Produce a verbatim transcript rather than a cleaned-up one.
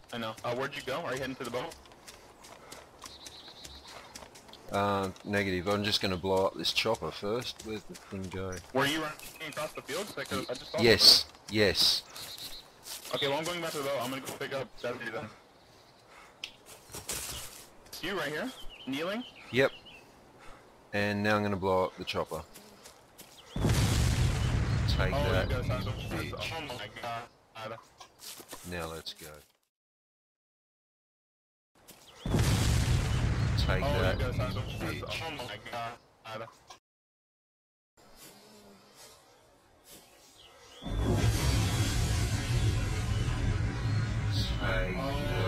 I know. Uh, where'd you go? Are you heading to the boat? Uh, negative. I'm just going to blow up this chopper first. Where'd the thing go? Were you running across the field? 'Cause I, could, I just saw Yes, yes. Okay, well I'm going back to the boat. I'm gonna go pick up Deputy then. It's you right here, kneeling. Yep. And now I'm going to blow up the chopper. Take Oh, that, you guys you have some- bitch. Oh my god. Now let's go. Take Oh, that, you guys you have some- bitch. Oh my god. Take Oh.